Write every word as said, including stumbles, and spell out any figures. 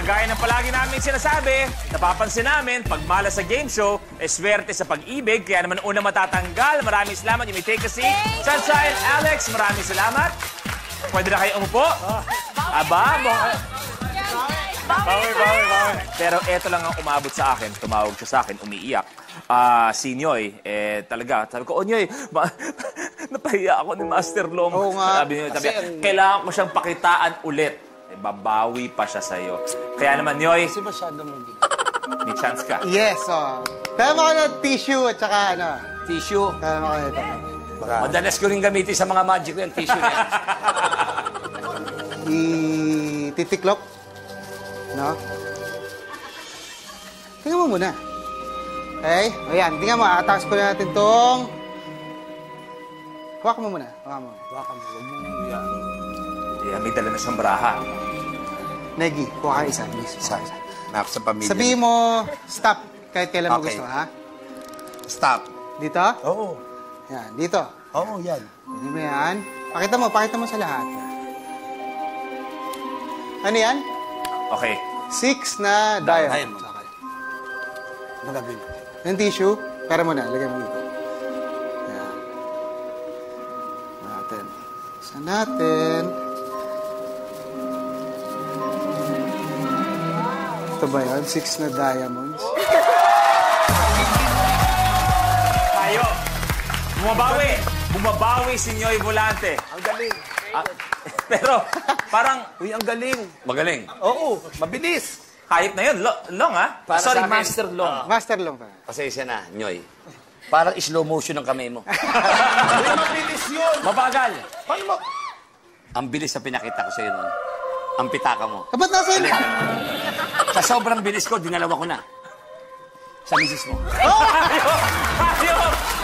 Gaya ng palagi namin sinasabi, napapansin namin, pag malas sa game show, eh swerte sa pag-ibig. Kaya naman una matatanggal. Maraming salamat. You may take a seat. Sunshine, Alex, maraming salamat. Pwede na kayo umupo. Aba, bawi, bawi, bawi. Pero eto lang ang umabot sa akin. Tumawag siya sa akin, umiiyak. Ah, uh, si Nyoy, eh talaga, sabi ko, oh Nyoy, napahiya ako ni Master Long. Oo nga. Sabi niyo, sabi, kailangan ko siyang pakitaan ulit. Eh, babawi pa siya sa'yo. Kaya naman, Nyoy, kasi masyado mo. may chance ka. Yes, oh. Kaya mo ng tissue at saka ano. Tissue. Kaya mo kayo ito. Madalas ko rin gamitin sa mga magic ko yung tissue na yan. I-titiklop. No? Tingnan mo muna. Okay? Ayan, tingnan mo. Atakas ko na natin itong... Huwag mo muna. Huwag mo. Huwag mo. Huwag mo. Yan. Yeah, may dala na siyang braha. Negi, kuha ka isa. Isa. Nak sa pamilya. Sabihin mo, stop. Kahit kailan mo Okay. gusto, ha? Stop. Dito? Oo. Yan, dito. Oo, yan. Hindi mo yan. Pakita mo, pakita mo sa lahat. Ano yan? Okay. Six na diamond. Diamond. Okay. Ano gagawin? Yung tissue, pera mo na. Lagyan mo dito. Yan. Natin. Isa natin. Ito ba yun? Six na diamonds. Tayo. Bumabawi. Bumabawi si Nyoy Volante. Ang galing. Ah, pero, parang... Uy, ang galing. Magaling. Oo, mabilis. Hayop na yun. Lo- long, ha? Para Sorry, sa akin, Master Long. Master long pa. Pasensya na, Nyoy. Parang slow motion ang kamay mo. Uy, mabilis yun! Mabagal. Paano mo? Ang bilis na pinakita ko sa'yo noon. Ang pitaka mo. Kapat nasa yun? Sa sobrang bilis ko, dinalawa ko na. Sa misis mo. Hayop! Hayop!